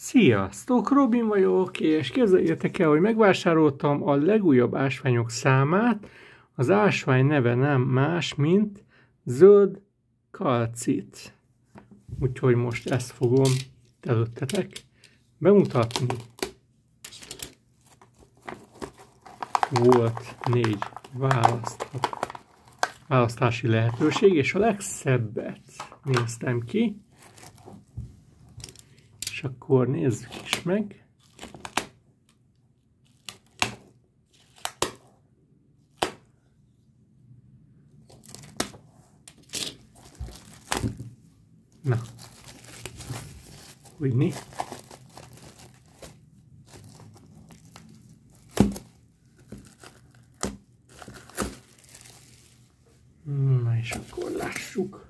Sziasztok, Robin vagyok, és képzeljétek el, hogy megvásároltam a legújabb ásványok számát. Az ásvány neve nem más, mint zöld kalcit. Úgyhogy most ezt fogom előttetek bemutatni. Volt 4 választási lehetőség, és a legszebbet néztem ki. És akkor nézzük is meg. Na, úgyni. Na és akkor lássuk.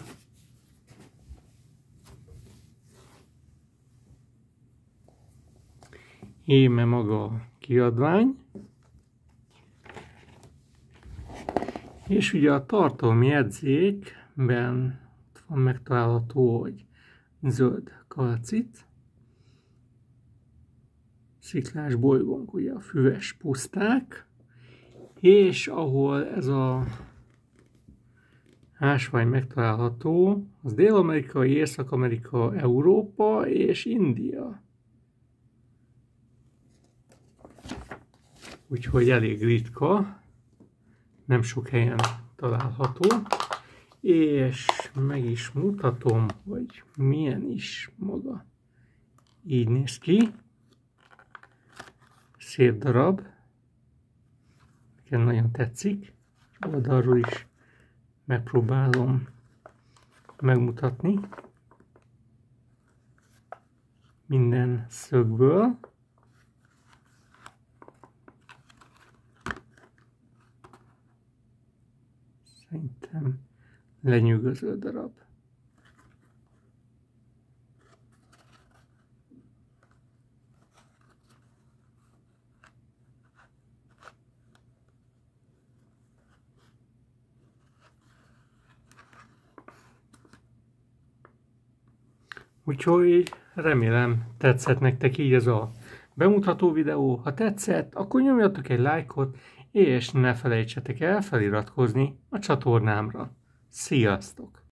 Íme maga a kiadvány, és ugye a tartalmi jegyzékben ott van megtalálható, hogy zöld kalcit, sziklás bolygónk, ugye a füves puszták, és ahol ez a ásvány megtalálható, az Dél-Amerika, Észak-Amerika, Európa és India. Úgyhogy elég ritka, nem sok helyen található, és meg is mutatom, hogy milyen is maga. Így néz ki, szép darab, nekem nagyon tetszik, oldalról is megpróbálom megmutatni minden szögből. Szerintem lenyűgöző darab. Úgyhogy remélem tetszett nektek így ez a bemutató videó. Ha tetszett, akkor nyomjatok egy lájkot, és ne felejtsetek el feliratkozni a csatornámra. Sziasztok!